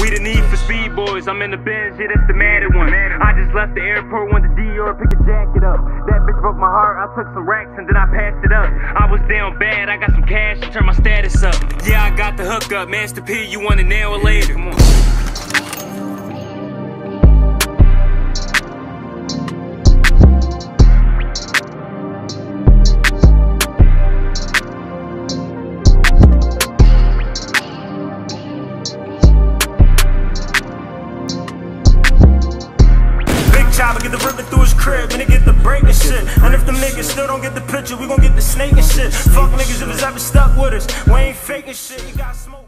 be the need for speed boys. I'm in the Benz, yeah, that's the matted one. I just left the airport, went to DR, pick a jacket up. That bitch broke my heart, I took some racks and then I passed it up. I was down bad, I got some cash to turn my status up. Yeah, I got the hook up, Master P, you want it now or later? Come on. Get the ripping through his crib, and they get the breaking shit. And if the niggas still don't get the picture, we gon' get the snake and shit. Fuck niggas if it's ever stuck with us. We ain't faking shit. You got smoke.